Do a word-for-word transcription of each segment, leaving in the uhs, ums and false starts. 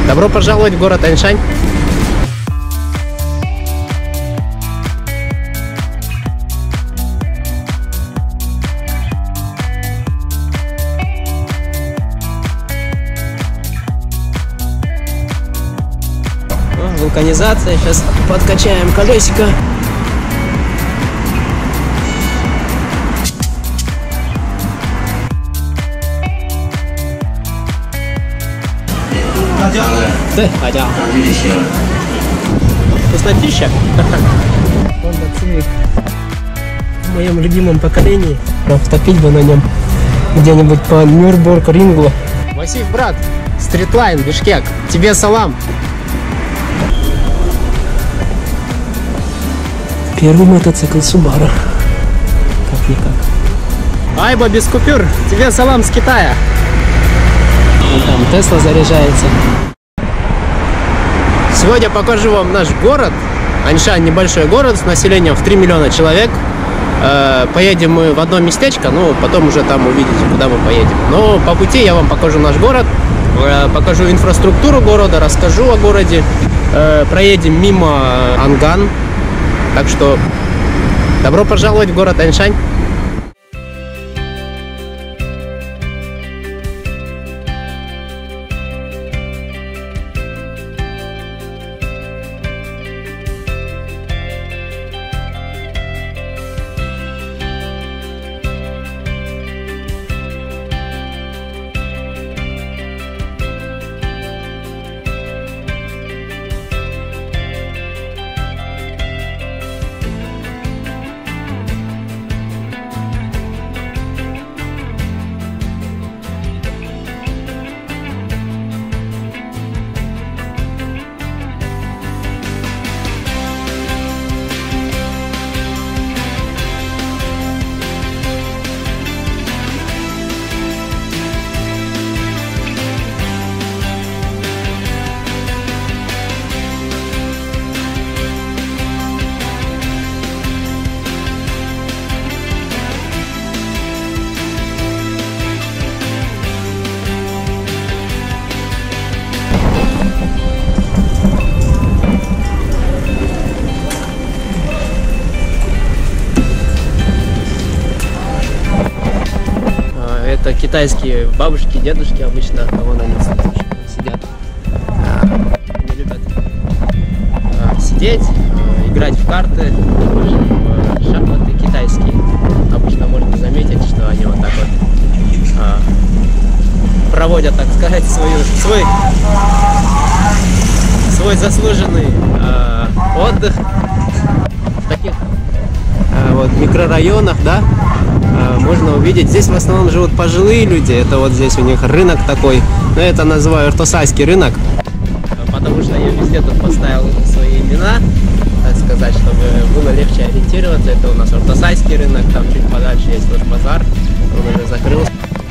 Добро пожаловать в город Аньшань. О, вулканизация. Сейчас подкачаем колесико. Да, хотя. Вкуснотища. Honda Civic. В моем любимом поколении. Втопить бы на нем где-нибудь по Нюрнбург-рингу. Васив, брат, стритлайн, Бишкек. Тебе салам. Первый мотоцикл Subaru. Как-никак. Айба без купюр. Тебе салам с Китая. Вон там Тесла заряжается. Сегодня покажу вам наш город. Аньшань — небольшой город с населением в три миллиона человек. Поедем мы в одно местечко, ну потом уже там увидите, куда мы поедем. Но по пути я вам покажу наш город, покажу инфраструктуру города, расскажу о городе. Проедем мимо Анган. Так что добро пожаловать в город Аньшань. Это китайские бабушки, дедушки обычно, а вон они сидят. Они любят сидеть, играть в карты, в шахматы китайские. Обычно можно заметить, что они вот так вот проводят, так сказать, свою, свой, свой заслуженный отдых в таких вот микрорайонах, да. Можно увидеть. Здесь в основном живут пожилые люди. Это вот здесь у них рынок такой. Но это называю ортосайский рынок. Потому что я везде тут поставил свои имена, так сказать, чтобы было легче ориентироваться. Это у нас ортосайский рынок. Там чуть подальше есть вот базар. Он уже закрылся.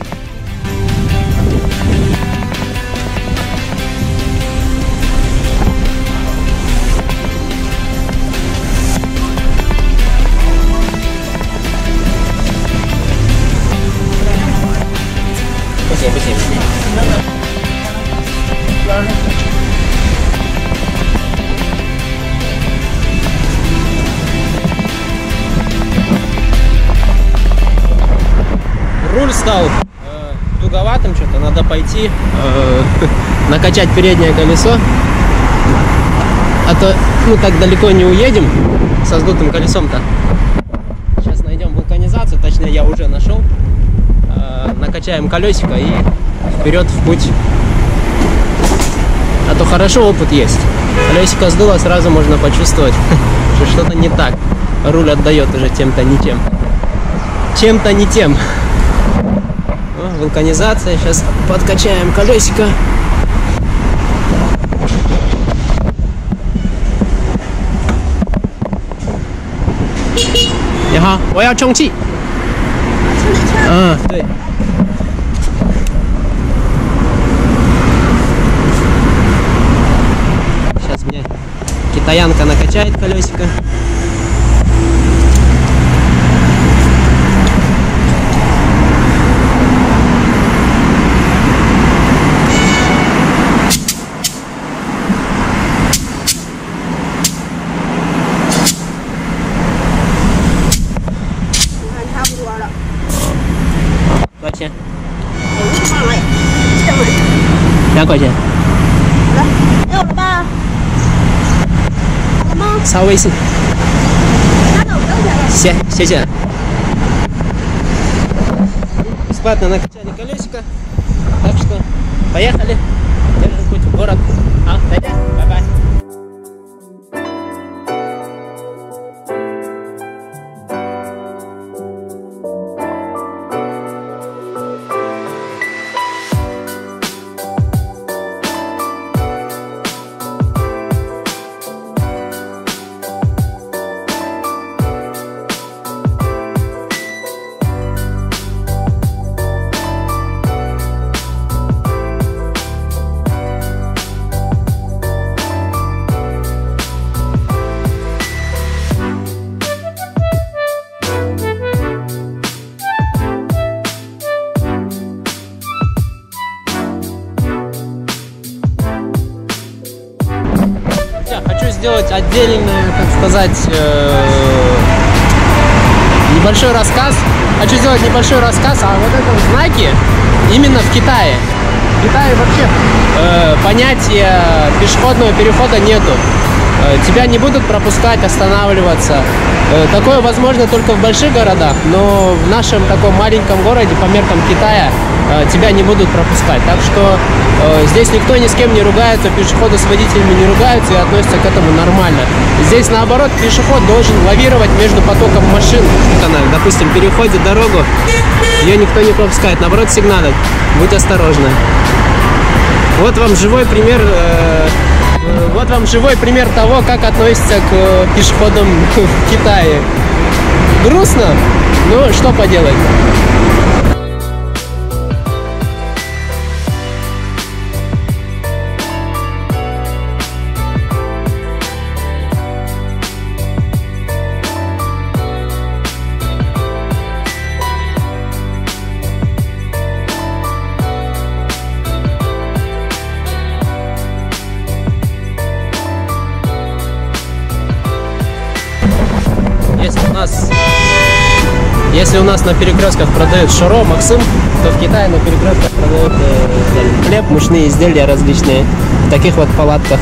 Спасибо, спасибо. Руль стал э, туговатым, что-то надо пойти э, накачать переднее колесо, а то ну так далеко не уедем со сдутым колесом-то. Сейчас найдем вулканизацию, точнее я уже нашел. Накачаем колесико и вперед в путь. А то хорошо опыт есть. Колесико сдуло, сразу можно почувствовать, что что-то не так. Руль отдает уже тем-то не тем. Чем-то не тем. О, вулканизация. Сейчас подкачаем колесико. Ага, я хочу充气. А,对。Сейчас мне китаянка накачает колесико. 百块钱。 没有了吧？好了吗？ 刷微信。 那我不用钱了。 谢谢谢。Бесплатно накачали колесико. Так что поехали. Держим путь в город. А, дойдя? Бай-бай. Сделать отдельный, так сказать, э, небольшой рассказ. Хочу сделать небольшой рассказ о вот этом знаке именно в Китае. В Китае вообще э, понятия пешеходного перехода нету. Э, тебя не будут пропускать, останавливаться. Э, такое возможно только в больших городах, но в нашем таком маленьком городе по меркам Китая э, тебя не будут пропускать. Так что э, здесь никто ни с кем не ругается, пешеходы с водителями не ругаются и относятся к этому нормально. Здесь наоборот пешеход должен лавировать между потоком машин. Она, допустим, переходит дорогу, ее никто не пропускает, наоборот сигналит. Будь осторожна. Вот вам живой пример. Э, Вот вам живой пример того, как относятся к пешеходам в Китае. Грустно, но что поделать. Если у нас, если у нас на перекрестках продают шаро, Максим, то в Китае на перекрестках продают э, хлеб, мучные изделия различные в таких вот палатках.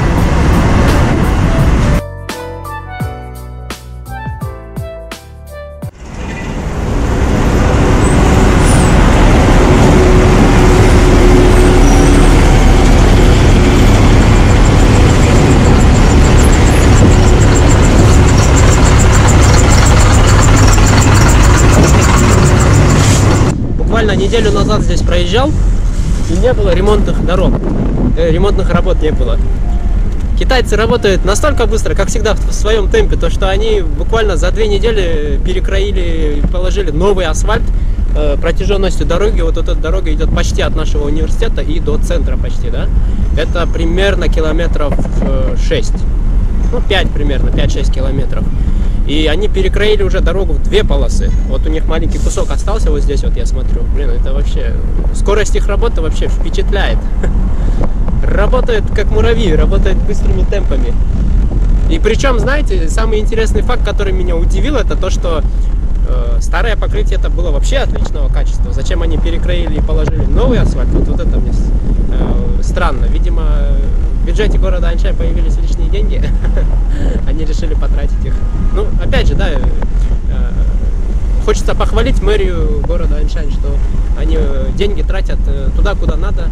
Буквально неделю назад здесь проезжал, и не было ремонтных дорог, э, ремонтных работ не было. Китайцы работают настолько быстро, как всегда, в своем темпе, то что они буквально за две недели перекроили и положили новый асфальт э, протяженностью дороги. Вот эта дорога идет почти от нашего университета и до центра почти, да? Это примерно километров э, шесть, ну пять примерно, пять-шесть километров. И они перекроили уже дорогу в две полосы. Вот у них маленький кусок остался вот здесь, вот я смотрю. Блин, это вообще... Скорость их работы вообще впечатляет. Работает как муравьи, работает быстрыми темпами. И причем, знаете, самый интересный факт, который меня удивил, это то, что э, старое покрытие это было вообще отличного качества. Зачем они перекроили и положили новый асфальт? Вот, вот это мне э, странно. Видимо, в бюджете города Аньшань появились лишние деньги. Они решили потратить их. Ну, опять же, да, э, хочется похвалить мэрию города Аньшань, что они деньги тратят туда, куда надо.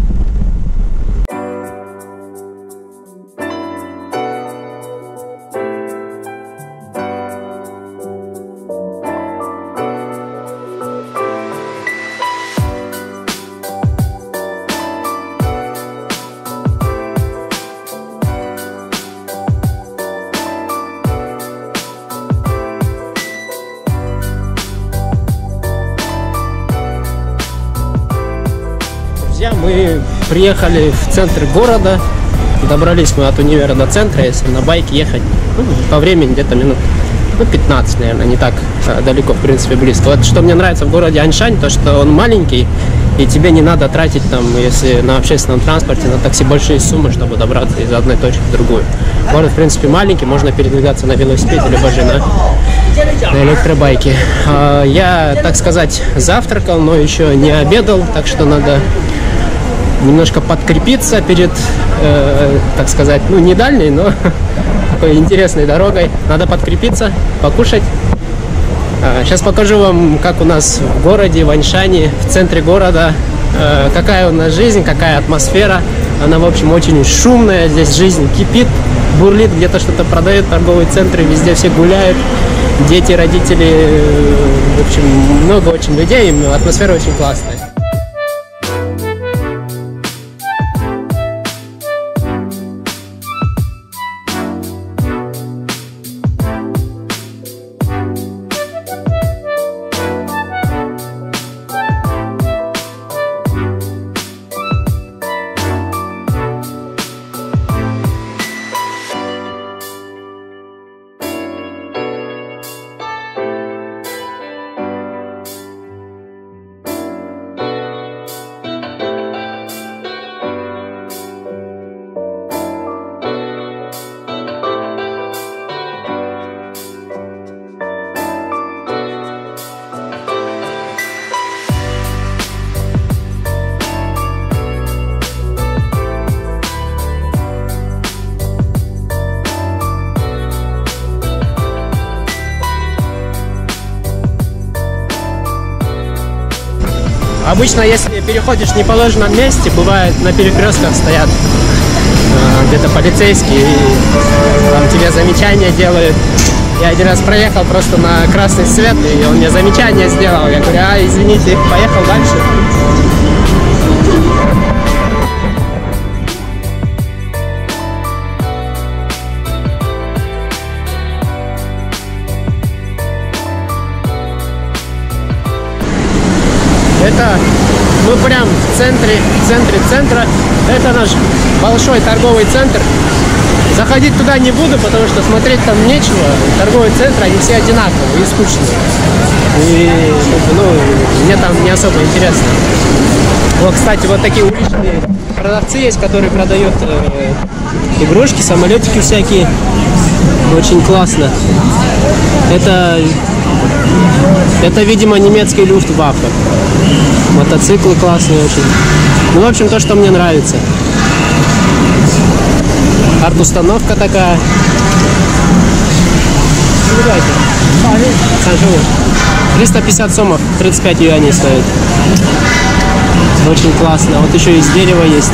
Мы приехали в центр города, добрались мы от универа до центра, если на байке ехать, ну, по времени где-то минут ну, пятнадцать, наверное, не так а, далеко, в принципе, близко. Вот что мне нравится в городе Аньшань, то что он маленький, и тебе не надо тратить там, если на общественном транспорте, на такси большие суммы, чтобы добраться из одной точки в другую. Город, в принципе, маленький, можно передвигаться на велосипеде, либо же на, на электробайке. А, я, так сказать, завтракал, но еще не обедал, так что надо немножко подкрепиться перед, э, так сказать, ну не дальней, но такой интересной дорогой. Надо подкрепиться, покушать. Сейчас покажу вам, как у нас в городе, в Аньшане, в центре города, какая у нас жизнь, какая атмосфера. Она, в общем, очень шумная, здесь жизнь кипит, бурлит, где-то что-то продают, торговые центры, везде все гуляют, дети, родители, в общем, много очень людей, атмосфера очень классная. Обычно, если переходишь в неположенном месте, бывает на перекрестках стоят э, где-то полицейские, и там тебе замечания делают. Я один раз проехал просто на красный свет, и он мне замечание сделал. Я говорю, а, извините, поехал дальше. Это мы прям в центре, в центре центра. Это наш большой торговый центр. Заходить туда не буду, потому что смотреть там нечего. Торговый центр, они все одинаковые и скучные. И ну, мне там не особо интересно. Вот, кстати, вот такие уличные продавцы есть, которые продают э, игрушки, самолетики всякие. Очень классно. Это, это, видимо, немецкий Люфтваффе. Мотоциклы классные очень. Ну, в общем, то, что мне нравится. Арт-установка такая. триста пятьдесят сомов, тридцать пять юаней стоит. Очень классно. Вот еще из дерева есть.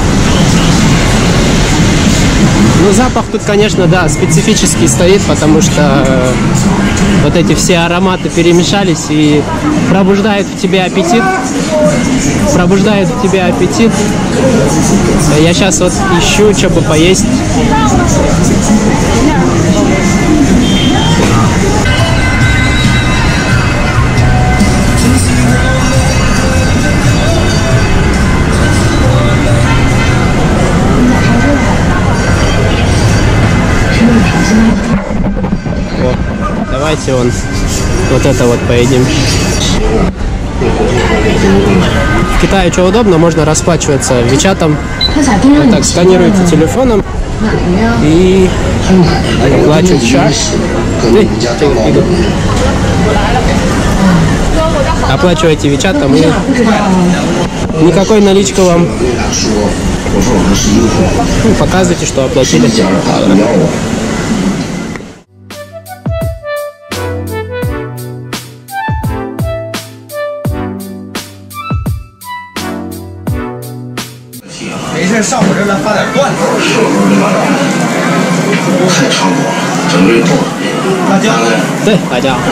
Ну, запах тут, конечно, да, специфический стоит, потому что э, вот эти все ароматы перемешались и пробуждают в тебе аппетит. Пробуждает в тебе аппетит. Я сейчас вот ищу, что бы поесть. О, давайте он вот это вот поедим. В Китае что удобно, можно расплачиваться вичатом. Вот так сканируете телефоном и оплачиваете. Оплачиваете вичатом и никакой наличка вам. Ну, показывайте, что оплатили.对，辣椒。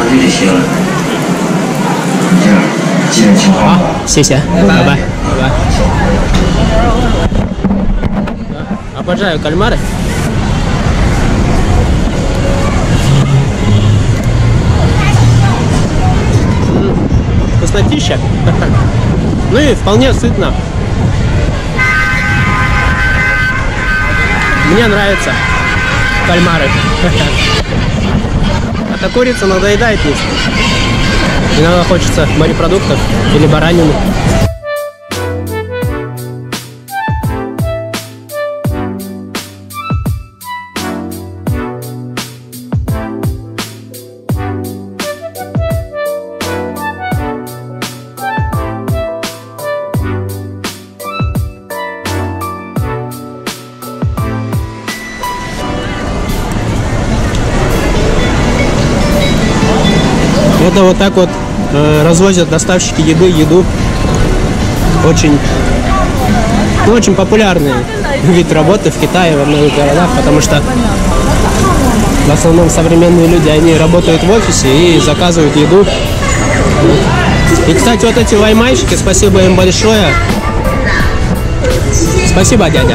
好，谢谢，拜拜，拜拜。Обожаю кальмары. Вкуснотища. Ну и вполне сытно. Мне нравятся кальмары. А то курица надоедает есть. Иногда хочется морепродуктов или баранины. Это вот так вот э, развозят доставщики еды, еду. Очень, ну, очень популярный вид работы в Китае, во многих городах, потому что в основном современные люди, они работают в офисе и заказывают еду. И, кстати, вот эти ваймайщики, спасибо им большое. Спасибо, дядя.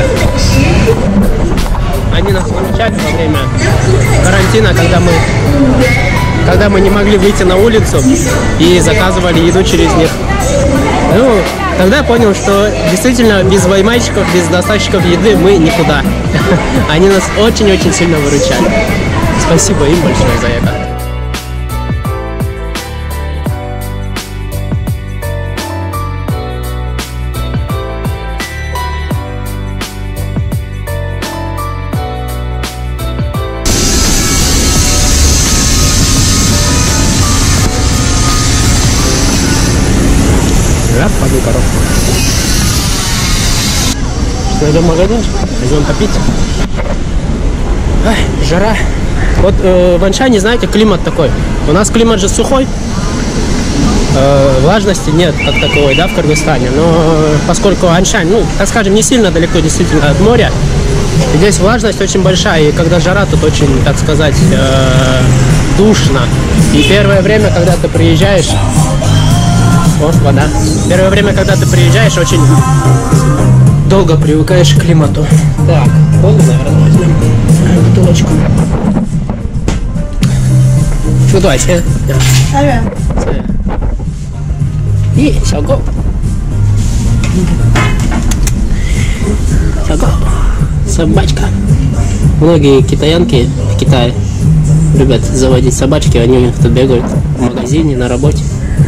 Они нас выручали во время карантина, когда мы, когда мы не могли выйти на улицу и заказывали еду через них. Ну, тогда я понял, что действительно без ваймайщиков, без доставщиков еды мы никуда. Они нас очень-очень сильно выручали. Спасибо им большое за это. Пойду коробку. Сейчас найдем магазинчик, пойдем попить. Ай, жара. Вот э, в Аншане, знаете, климат такой. У нас климат же сухой. Э, влажности нет как таковой, да, в Кыргызстане. Но поскольку Аншань, ну, так скажем, не сильно далеко действительно от моря, здесь влажность очень большая. И когда жара, тут очень, так сказать, э, душно. И первое время, когда ты приезжаешь... О, вода. Первое время, когда ты приезжаешь, очень долго привыкаешь к климату. Так, колу, наверное, возьмем. Бутылочку. Ну, давайте. И сяго. Сяго. Собачка. Многие китаянки в Китае любят заводить собачки, они у них тут бегают в магазине, на работе.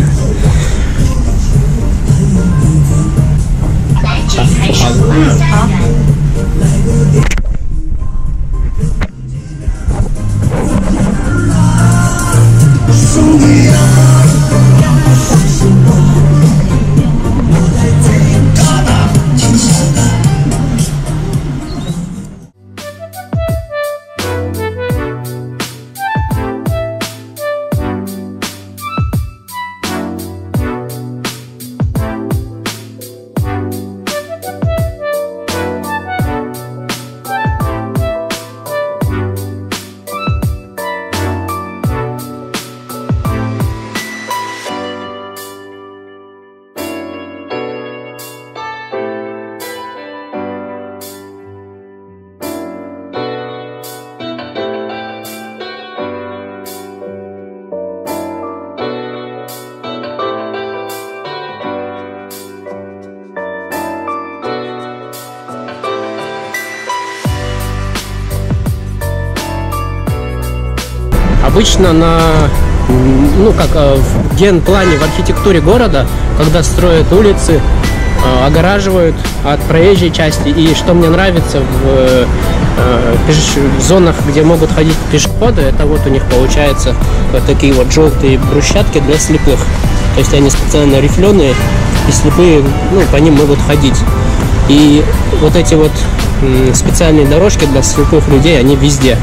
Обычно на, ну как в генплане, в архитектуре города, когда строят улицы, огораживают от проезжей части. И что мне нравится в, в зонах, где могут ходить пешеходы, это вот у них получается вот такие вот желтые брусчатки для слепых. То есть они специально рифленые, и слепые, ну, по ним могут ходить. И вот эти вот специальные дорожки для слепых людей, они везде.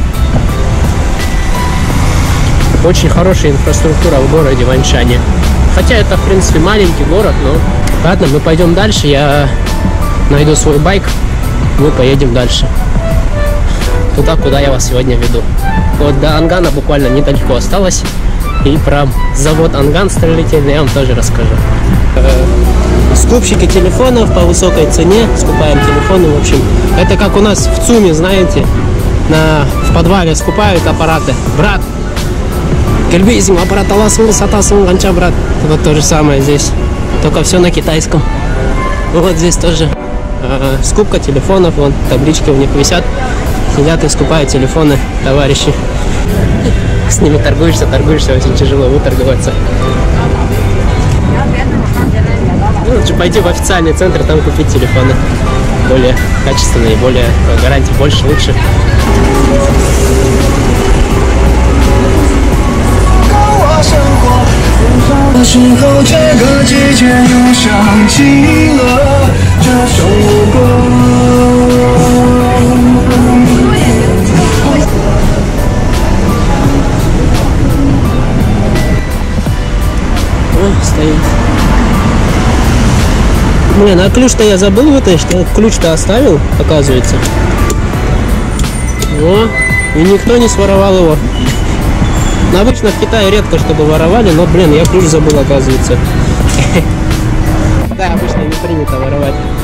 Очень хорошая инфраструктура в городе, в Аншане. Хотя это, в принципе, маленький город, но... Ладно, мы пойдем дальше, я найду свой байк, мы поедем дальше. Туда, куда я вас сегодня веду. Вот до Ангана буквально недалеко осталось. И про завод Анган строительный я вам тоже расскажу. Скупщики телефонов по высокой цене, скупаем телефоны, в общем. Это как у нас в ЦУМе, знаете, на, в подвале скупают аппараты. Брат! Кельбизм, аппарат аласун, сатасун, ганча, брат. Вот то же самое здесь. Только все на китайском. Вот здесь тоже э, скупка телефонов. Вон таблички у них висят. Сидят и скупают телефоны товарищи. С ними торгуешься, торгуешься, очень тяжело выторговаться. Ну, лучше пойти в официальный центр, там купить телефоны. Более качественные, более гарантии больше, лучше. Блин, а ключ-то я забыл вытащить. Ключ-то оставил, оказывается. О, и никто не своровал его. Ну, обычно в Китае редко чтобы воровали, но, блин, я ключ забыл, оказывается. Да, обычно не принято воровать.